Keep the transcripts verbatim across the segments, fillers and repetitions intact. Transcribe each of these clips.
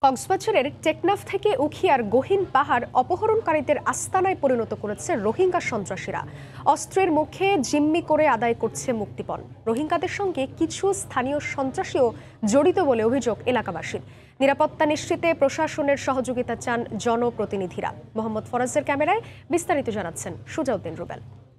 কক্সবাজারের টেকনাফ থেকে উখিয়ার গহীন পাহাড় অপহরণকারীদের আস্তানায় পরিণত করেছে রোহিঙ্গা সন্ত্রাসীরা। অস্ত্রের মুখে জিম্মি করে আদায় করছে মুক্তিপণ। রোহিঙ্গাদের সঙ্গে কিছু স্থানীয় সন্ত্রাসীও জড়িত বলে অভিযোগ এলাকাবাসীর। নিরাপত্তা নিশ্চিতে প্রশাসনের সহযোগিতা চান জনপ্রতিনিধিরা। মোহাম্মদ ফরাজের ক্যামেরায় বিস্তারিত জানাচ্ছেন সুজাউদ্দিন রুবেল।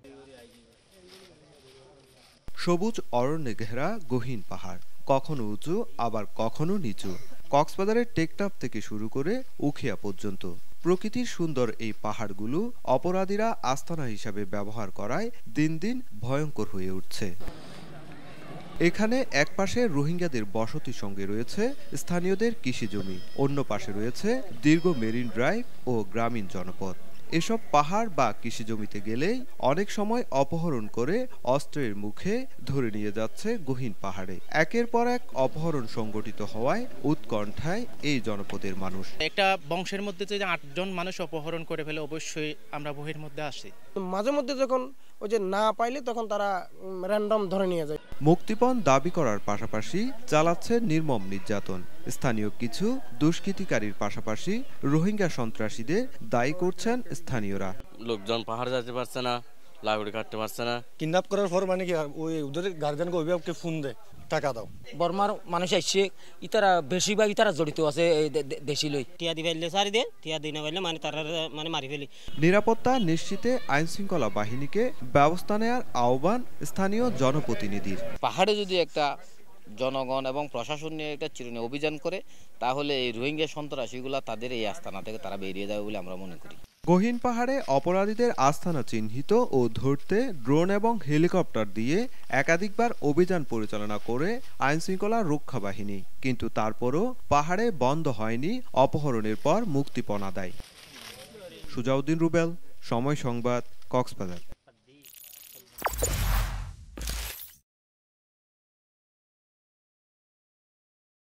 সবুজ অরণ্যে ঘেরা গহীন পাহাড়, কখনো উঁচু আবার কখনো নিচু। কক্সবাজারের টেকনাফ থেকে শুরু করে উখিয়া পর্যন্ত প্রকৃতির সুন্দর এই পাহাড়গুলো অপরাধীরা আস্তানা হিসাবে ব্যবহার করায় দিন দিন ভয়ঙ্কর হয়ে উঠছে। এখানে এক পাশে রোহিঙ্গাদের বসতির সঙ্গে রয়েছে স্থানীয়দের কৃষি জমি, অন্য পাশে রয়েছে দীর্ঘ মেরিন ড্রাইভ ও গ্রামীণ জনপদ। এসব পাহাড় বা কৃষি জমিতে গেলেই অনেক সময় অপহরণ করে অস্ত্রের মুখে ধরে নিয়ে যাচ্ছে গহীন পাহাড়ে। একের পর এক অপহরণ সংগঠিত হওয়ায় উৎকণ্ঠায় এই জনপদের মানুষ। একটা বংশের মধ্যে যদি আটজন মানুষ অপহরণ করে ফেলে অবশ্যই আমরা ভয়ের মধ্যে আসি। মাঝে মধ্যে যখন ওই যে না পাইলে তখন তারা র্যান্ডম ধরে নিয়ে যায়। মুক্তিপণ দাবি করার পাশাপাশি চালাচ্ছে নির্মম নির্যাতন। স্থানীয় কিছু দুষ্কৃতিকারীর পাশাপাশি রোহিঙ্গা সন্ত্রাসীদের দায়ী করছেন স্থানীয়রা। লোকজন পাহাড় যেতে পারছে না, লাগুড়ি কাটতে পারছে না। কিডন্যাপ করার পর মানে কি ওই ওদের গার্জিয়ানকে অভিভাবককে ফোন দেয়, টাকা দাও। বর্মার মানুষ আসছে, ইতারা বেশিরভাগ ইতারা জড়িত আছে দেশি লই। টিয়া দিবাইলে সারি দে, টিয়া দিনা বাইলে মানে তারা মানে মারি ফেলি। নিরাপত্তা নিশ্চিতে আইন শৃঙ্খলা বাহিনীকে ব্যবস্থা নেওয়ার আহ্বান স্থানীয় জনপ্রতিনিধির। পাহাড়ে যদি একটা জনগণ এবং প্রশাসন নিয়ে একটা চিরুনি অভিযান করে তাহলে এই রোহিঙ্গা সন্ত্রাসীগুলা তাদের এই আস্তানা থেকে তারা বেরিয়ে যাবে বলে আমরা মনে করি। গহীন পাহাড়ে অপরাধীদের আস্তানা চিহ্নিত ও ধরতে ড্রোন এবং হেলিকপ্টার দিয়ে একাধিকবার অভিযান পরিচালনা করে আইন শৃঙ্খলা রক্ষা বাহিনী, কিন্তু তারপরও পাহাড়ে বন্ধ হয়নি অপহরণের পর মুক্তিপণ আদায়। সুজাউদ্দিন রুবেল, সময় সংবাদ, কক্সবাজার।